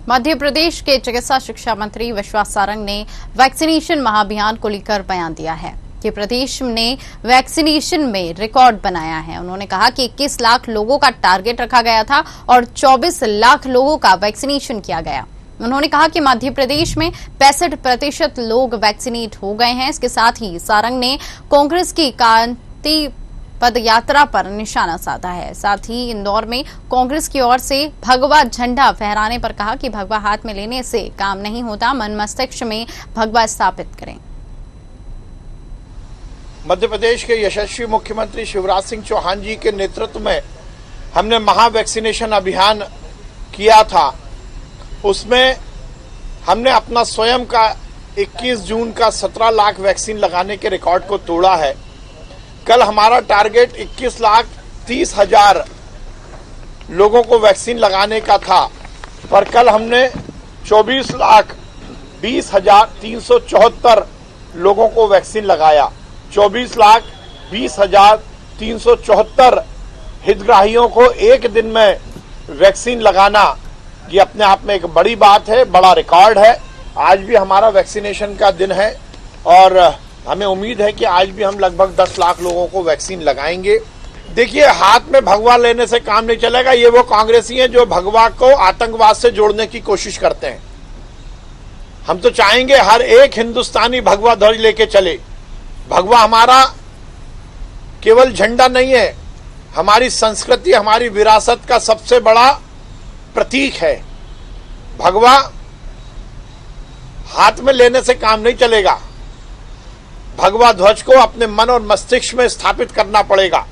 मध्य प्रदेश के चिकित्सा शिक्षा मंत्री विश्वास सारंग ने वैक्सीनेशन महाअभियान को लेकर बयान दिया है कि प्रदेश ने वैक्सीनेशन में रिकॉर्ड बनाया है। उन्होंने कहा कि 21 लाख लोगों का टारगेट रखा गया था और 24 लाख लोगों का वैक्सीनेशन किया गया। उन्होंने कहा कि मध्य प्रदेश में 65% लोग वैक्सीनेट हो गए हैं। इसके साथ ही सारंग ने कांग्रेस की क्रांति पद यात्रा पर निशाना साधा है। साथ ही इंदौर में कांग्रेस की ओर से भगवा झंडा फहराने पर कहा कि भगवा हाथ में लेने से काम नहीं होता, मन मस्तिष्क में भगवा स्थापित करें। मध्य प्रदेश के यशस्वी मुख्यमंत्री शिवराज सिंह चौहान जी के नेतृत्व में हमने महा वैक्सीनेशन अभियान किया था। उसमें हमने अपना स्वयं का 21 जून का 17 लाख वैक्सीन लगाने के रिकॉर्ड को तोड़ा है। कल हमारा टारगेट 21,30,000 लोगों को वैक्सीन लगाने का था, पर कल हमने 24,20,374 लोगों को वैक्सीन लगाया। 24,20,374 हितग्राहियों को एक दिन में वैक्सीन लगाना, ये अपने आप में एक बड़ी बात है, बड़ा रिकॉर्ड है। आज भी हमारा वैक्सीनेशन का दिन है और हमें उम्मीद है कि आज भी हम लगभग 10 लाख लोगों को वैक्सीन लगाएंगे। देखिए, हाथ में भगवा लेने से काम नहीं चलेगा। ये वो कांग्रेसी हैं जो भगवा को आतंकवाद से जोड़ने की कोशिश करते हैं। हम तो चाहेंगे हर एक हिंदुस्तानी भगवा ध्वज लेके चले। भगवा हमारा केवल झंडा नहीं है, हमारी संस्कृति, हमारी विरासत का सबसे बड़ा प्रतीक है। भगवा हाथ में लेने से काम नहीं चलेगा। भगवा ध्वज को अपने मन और मस्तिष्क में स्थापित करना पड़ेगा।